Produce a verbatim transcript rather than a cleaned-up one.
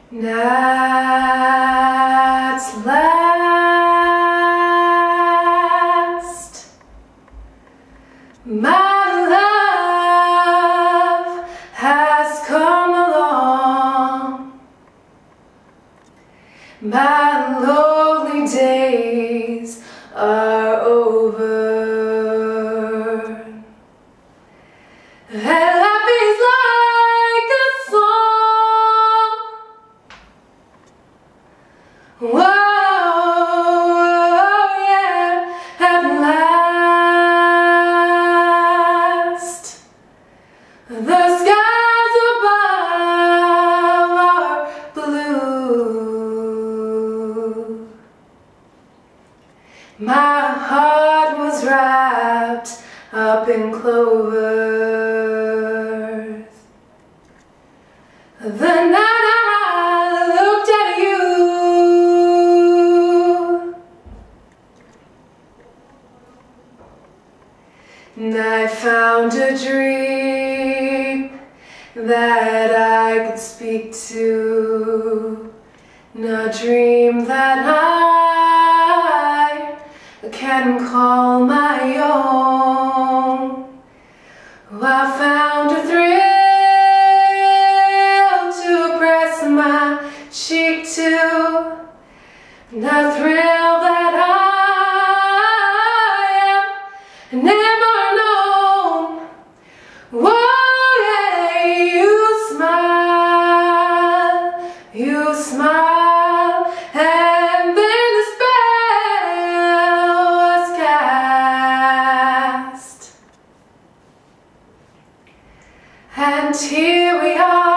At last, my love has come along. My lonely days are over. And life is like a song. Whoa, yeah, at last, the skies above are blue. My heart was wrapped up in clovers the night I looked at you. And I found a dream that I could speak to, and a dream that I can call my own. Oh, I found a thrill to press my cheek to, and a thrill that I have never known. Whoa, yeah, you smile, you smile, and then the spell was cast. And here we are,